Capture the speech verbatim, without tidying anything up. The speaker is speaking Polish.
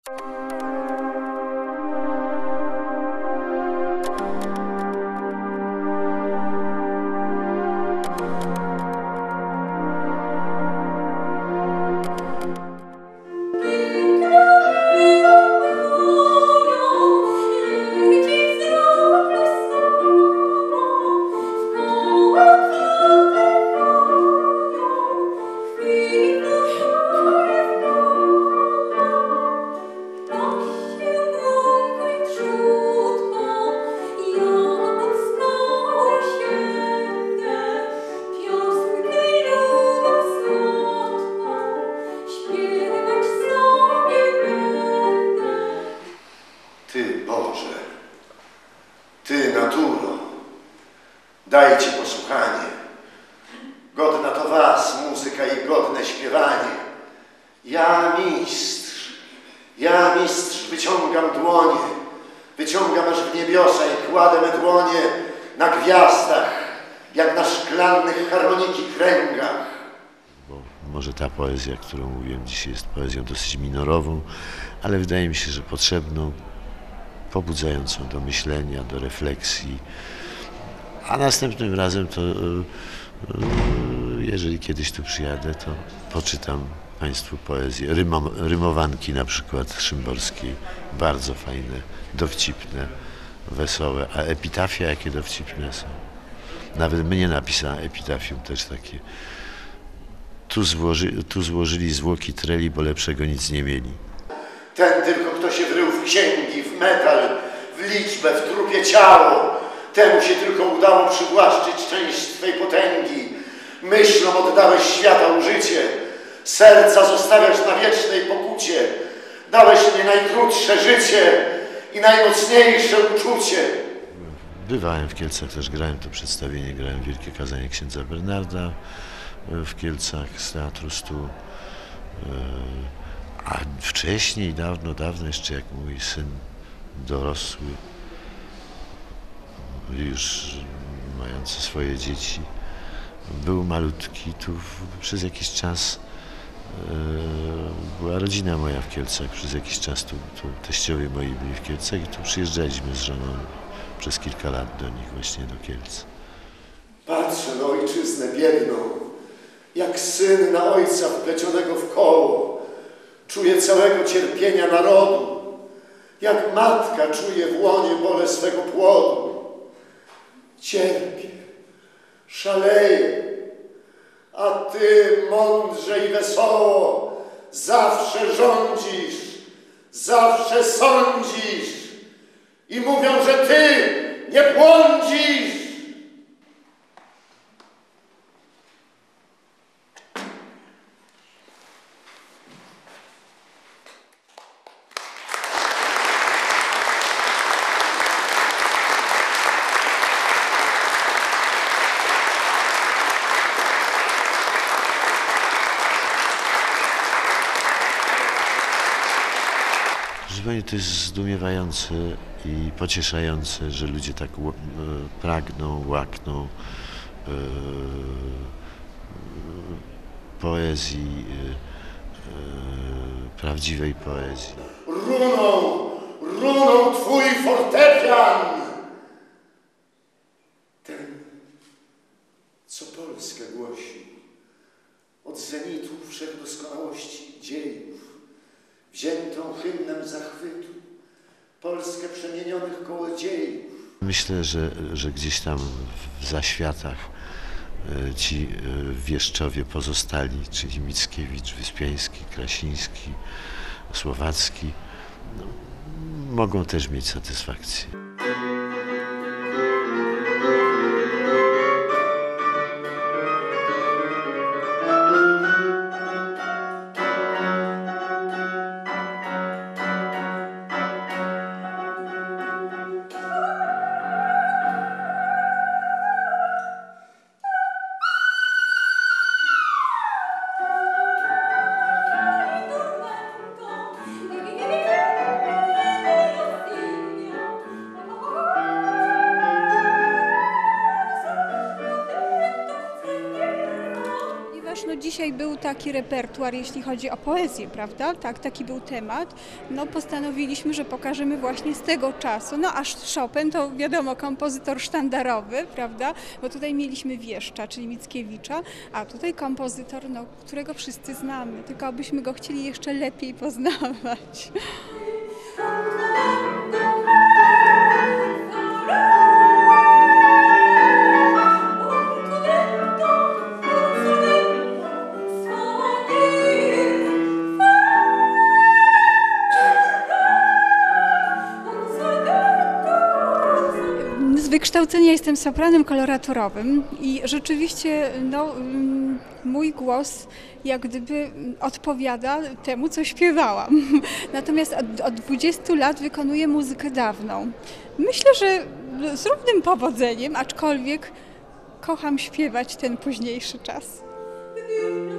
Ty, Boże, Ty, naturo, dajcie posłuchanie. Godna to Was muzyka i godne śpiewanie. Ja mistrz, ja mistrz wyciągam dłonie, wyciągam aż w niebiosa i kładę me dłonie na gwiazdach, jak na szklanych harmoniki kręgach. Bo może ta poezja, którą mówiłem dzisiaj, jest poezją dosyć minorową, ale wydaje mi się, że potrzebną, pobudzającą do myślenia, do refleksji. A następnym razem to, jeżeli kiedyś tu przyjadę, to poczytam Państwu poezję, Rymo, rymowanki na przykład szymborskiej, bardzo fajne, dowcipne, wesołe, a epitafia jakie dowcipne są. Nawet mnie napisała epitafium też takie. Tu, złoży, tu złożyli zwłoki treli, bo lepszego nic nie mieli. Ten tylko, kto się wrył w księgi, w metal, w liczbę, w trupie ciało, temu się tylko udało przywłaszczyć część Twej potęgi. Myślom oddałeś świata użycie, serca zostawiasz na wiecznej pokucie. Dałeś mi najkrótsze życie i najmocniejsze uczucie. Bywałem w Kielcach, też grałem to przedstawienie, grałem Wielkie Kazanie księdza Bernarda w Kielcach z Teatru Stu. A wcześniej, dawno, dawno jeszcze jak mój syn dorosły, już mający swoje dzieci, był malutki, tu przez jakiś czas była rodzina moja w Kielcach, przez jakiś czas tu, tu teściowie moi byli w Kielcach i tu przyjeżdżaliśmy z żoną przez kilka lat do nich właśnie do Kielc. Patrzę na ojczyznę biedną, jak syn na ojca wplecionego w koło. Czuję całego cierpienia narodu, jak matka czuje w łonie bole swego płodu. Cierpię, szaleję, a Ty mądrze i wesoło zawsze rządzisz, zawsze sądzisz i mówią, że Ty nie błądzisz. To jest zdumiewające i pocieszające, że ludzie tak pragną, łakną e, poezji, e, prawdziwej poezji. Runą, runą Twój fortepian! Ten, co Polskę głosi, od zenitu wszechdoskonałości dziejów, wziętą hymnem zachwytu, Polskę przemienionych kołodziejów. Myślę, że, że gdzieś tam w zaświatach ci wieszczowie pozostali, czyli Mickiewicz, Wyspiański, Krasiński, Słowacki, no, mogą też mieć satysfakcję. dzisiaj był taki repertuar, jeśli chodzi o poezję, prawda? Tak, taki był temat. No postanowiliśmy, że pokażemy właśnie z tego czasu. No aż Chopin to wiadomo kompozytor sztandarowy, prawda? Bo tutaj mieliśmy Wieszcza, czyli Mickiewicza, a tutaj kompozytor, no, którego wszyscy znamy, tylko abyśmy go chcieli jeszcze lepiej poznawać. Z wykształcenia jestem sopranem koloraturowym i rzeczywiście no, mój głos jak gdyby odpowiada temu, co śpiewałam. Natomiast od, od dwudziestu lat wykonuję muzykę dawną. Myślę, że z równym powodzeniem, aczkolwiek kocham śpiewać ten późniejszy czas.